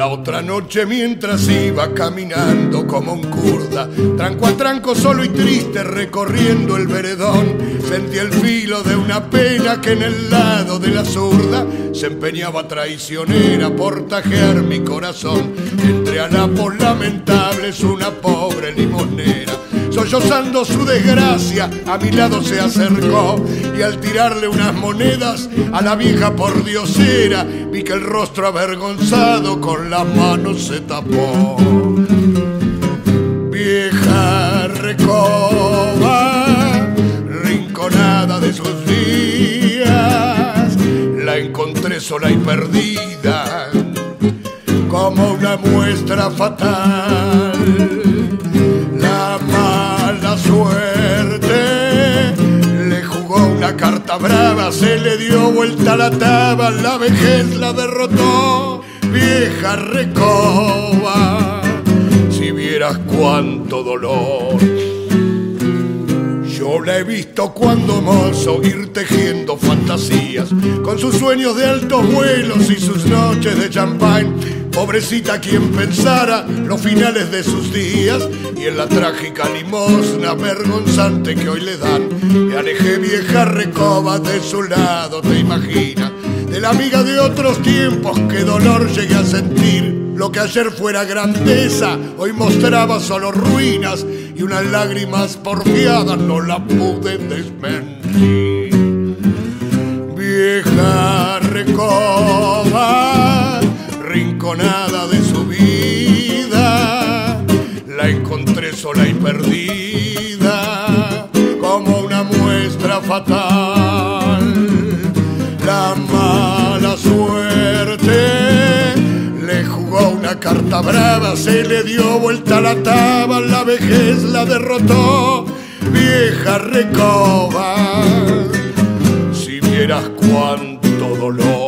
La otra noche mientras iba caminando como un kurda, tranco a tranco solo y triste recorriendo el veredón, sentí el filo de una pena que en el lado de la zurda se empeñaba traicionera por tajear mi corazón. Entre harapos lamentables una pobre limonera, sollozando su desgracia, a mi lado se acercó y al tirarle unas monedas a la vieja pordiosera, vi que el rostro avergonzado con las manos se tapó. Vieja recoba, rinconada de sus días, la encontré sola y perdida, como una muestra fatal. La mala suerte le jugó una carta brava, se le dio vuelta la taba, la vejez la derrotó. Vieja recoba, si vieras cuánto dolor. Yo la he visto cuando mozo ir tejiendo fantasías, con sus sueños de altos vuelos y sus noches de champán. Pobrecita quien pensara los finales de sus días y en la trágica limosna vergonzante que hoy le dan. Me alejé, vieja recoba, de su lado, te imaginas, de la amiga de otros tiempos, qué dolor llegué a sentir. Lo que ayer fuera grandeza, hoy mostraba solo ruinas, y unas lágrimas porfiadas no la pude desmentir. Vieja recoba, rinconada de su vida, la encontré sola y perdida, como una muestra fatal. La mala suerte le jugó una carta brava, se le dio vuelta la taba, la vejez la derrotó. Vieja recoba, si vieras cuánto dolor.